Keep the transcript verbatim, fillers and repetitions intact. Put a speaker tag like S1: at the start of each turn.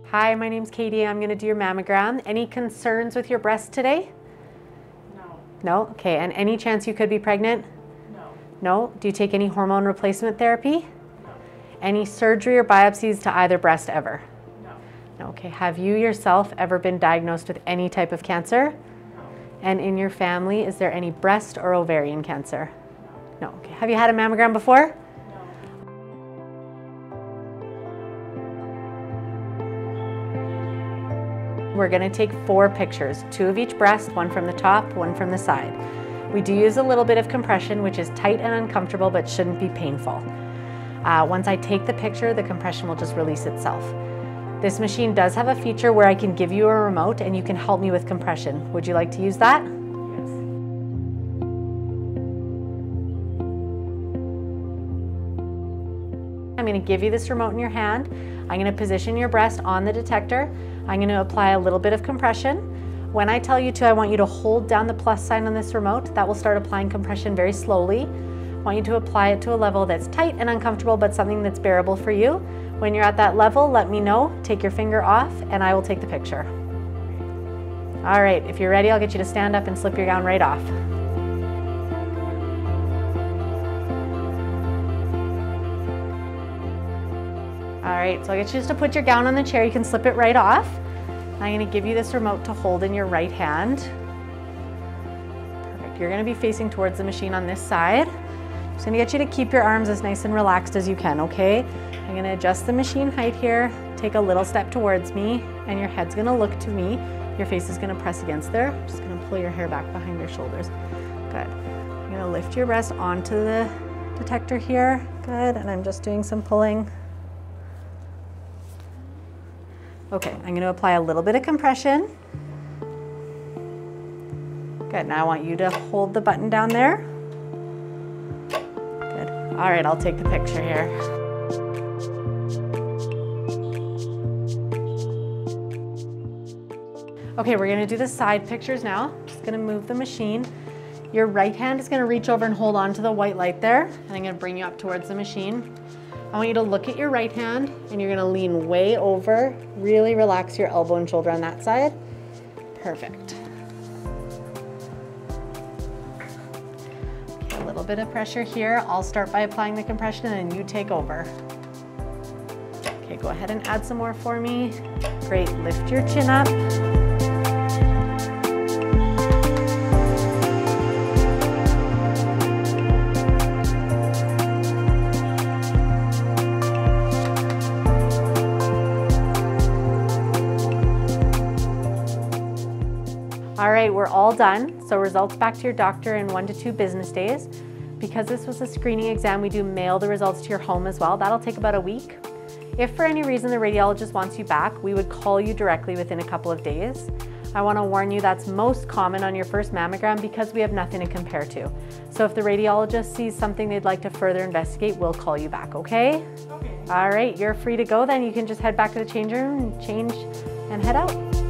S1: Hi, my name's Katie. I'm going to do your mammogram. Any concerns with your breast today?
S2: No.
S1: No? Okay. And any chance you could be pregnant?
S2: No.
S1: No? Do you take any hormone replacement therapy?
S2: No.
S1: Any surgery or biopsies to either breast ever?
S2: No.
S1: No. Okay. Have you yourself ever been diagnosed with any type of cancer?
S2: No.
S1: And in your family, is there any breast or ovarian cancer? No. No. Okay. Have you had a mammogram before? We're going to take four pictures, two of each breast, one from the top, one from the side. We do use a little bit of compression, which is tight and uncomfortable, but shouldn't be painful. Uh, once I take the picture, the compression will just release itself. This machine does have a feature where I can give you a remote and you can help me with compression. Would you like to use that?
S2: Yes.
S1: I'm going to give you this remote in your hand. I'm going to position your breast on the detector. I'm going to apply a little bit of compression. When I tell you to, I want you to hold down the plus sign on this remote. That will start applying compression very slowly. I want you to apply it to a level that's tight and uncomfortable, but something that's bearable for you. When you're at that level, let me know. Take your finger off, and I will take the picture. All right, if you're ready, I'll get you to stand up and slip your gown right off. All right, so I'll get you just to put your gown on the chair. You can slip it right off. I'm going to give you this remote to hold in your right hand. Perfect. You're going to be facing towards the machine on this side. I'm just going to get you to keep your arms as nice and relaxed as you can, okay? I'm going to adjust the machine height here. Take a little step towards me, and your head's going to look to me. Your face is going to press against there. I'm just going to pull your hair back behind your shoulders. Good. I'm going to lift your breast onto the detector here. Good, and I'm just doing some pulling. Okay, I'm going to apply a little bit of compression. Good, now I want you to hold the button down there. Good. All right, I'll take the picture here. Okay, we're going to do the side pictures now. Just going to move the machine. Your right hand is going to reach over and hold on to the white light there, and I'm going to bring you up towards the machine. I want you to look at your right hand, and you're going to lean way over. Really relax your elbow and shoulder on that side. Perfect. Okay, a little bit of pressure here. I'll start by applying the compression, and then you take over. Okay, go ahead and add some more for me. Great, lift your chin up. All right, we're all done. So results back to your doctor in one to two business days. Because this was a screening exam, we do mail the results to your home as well. That'll take about a week. If for any reason the radiologist wants you back, we would call you directly within a couple of days. I want to warn you that's most common on your first mammogram because we have nothing to compare to. So if the radiologist sees something they'd like to further investigate, we'll call you back, okay?
S2: Okay.
S1: All right, you're free to go then. You can just head back to the change room and change and head out.